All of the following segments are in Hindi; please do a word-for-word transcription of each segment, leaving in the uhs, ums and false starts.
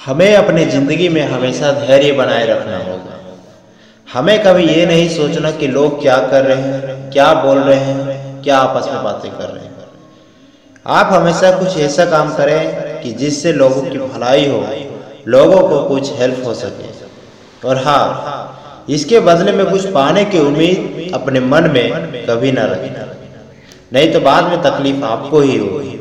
हमें अपनी ज़िंदगी में हमेशा धैर्य बनाए रखना होगा। हमें कभी ये नहीं सोचना कि लोग क्या कर रहे हैं, क्या बोल रहे हैं, क्या आपस में बातें कर रहे हैं। आप हमेशा कुछ ऐसा काम करें कि जिससे लोगों की भलाई हो, लोगों को कुछ हेल्प हो सके। और हाँ, इसके बदले में कुछ पाने की उम्मीद अपने मन में कभी ना रखना, नहीं तो बाद में तकलीफ आपको ही होगी।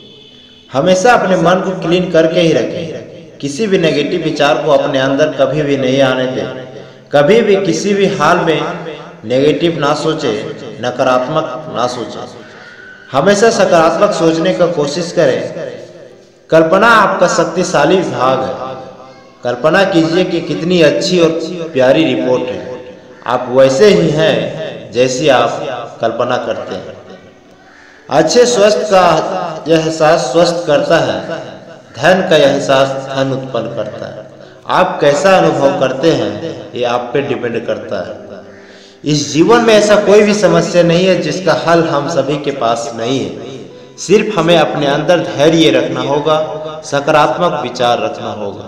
हमेशा अपने मन को क्लीन करके ही रखें। किसी भी नेगेटिव विचार को अपने अंदर कभी भी नहीं आने दें। कभी भी किसी भी हाल में नेगेटिव ना सोचे, नकारात्मक ना सोचे। हमेशा सकारात्मक सोचने का कोशिश करें। कल्पना आपका शक्तिशाली भाग है। कल्पना कीजिए कि कितनी अच्छी और प्यारी रिपोर्ट है। आप वैसे ही हैं जैसी आप कल्पना करते हैं। अच्छे स्वास्थ्य का यह एहसास स्वस्थ करता है। धन का यह एहसास धन उत्पन्न करता है। आप कैसा अनुभव करते हैं ये आप पे डिपेंड करता है। इस जीवन में ऐसा कोई भी समस्या नहीं है जिसका हल हम सभी के पास नहीं है। सिर्फ हमें अपने अंदर धैर्य रखना होगा, सकारात्मक विचार रखना होगा।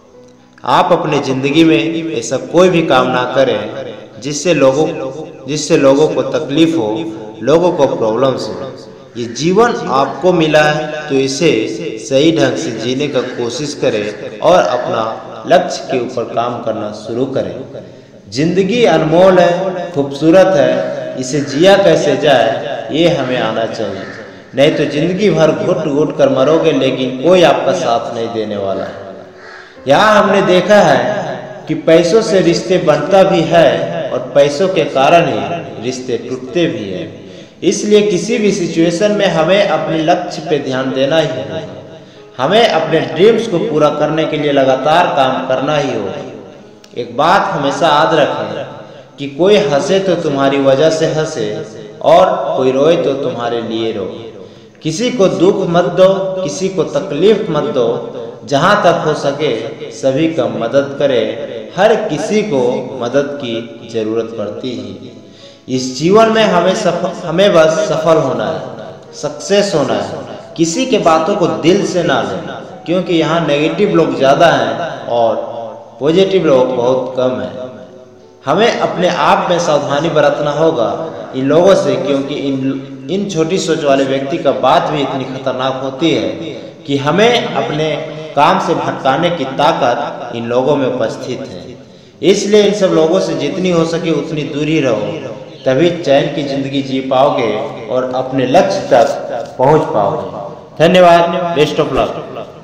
आप अपनी जिंदगी में ऐसा कोई भी काम ना करें जिससे लोगों जिससे लोगों को तकलीफ हो, लोगों को प्रॉब्लम्स हो। ये जीवन आपको मिला है तो इसे सही ढंग से जीने का कोशिश करें और अपना लक्ष्य के ऊपर काम करना शुरू करें। जिंदगी अनमोल है, खूबसूरत है, इसे जिया कैसे जाए ये हमें आना चाहिए। नहीं तो जिंदगी भर घुट घुट कर मरोगे, लेकिन कोई आपका साथ नहीं देने वाला है। यहाँ हमने देखा है कि पैसों से रिश्ते बनता भी है और पैसों के कारण ही रिश्ते टूटते भी हैं। इसलिए किसी भी सिचुएशन में हमें अपने लक्ष्य पे ध्यान देना ही है। हमें अपने ड्रीम्स को पूरा करने के लिए लगातार काम करना ही होगा। एक बात हमेशा याद रखें कि कोई हंसे तो तुम्हारी वजह से हंसे और कोई रोए तो तुम्हारे लिए रोए। किसी को दुख मत दो, किसी को तकलीफ मत दो। जहाँ तक हो सके सभी का मदद करें। हर किसी को मदद की जरूरत पड़ती है। इस जीवन में हमें सफल हमें बस सफल होना है, सक्सेस होना है। किसी के बातों को दिल से ना लें, क्योंकि यहाँ नेगेटिव लोग ज़्यादा हैं और पॉजिटिव लोग बहुत कम हैं। हमें अपने आप में सावधानी बरतना होगा इन लोगों से, क्योंकि इन इन छोटी सोच वाले व्यक्ति का बात भी इतनी खतरनाक होती है कि हमें अपने काम से भटकाने की ताकत इन लोगों में उपस्थित है। इसलिए इन सब लोगों से जितनी हो सके उतनी दूर ही रहो, तभी चैन की जिंदगी जी पाओगे और अपने लक्ष्य तक पहुंच पाओगे। धन्यवाद। Best of luck.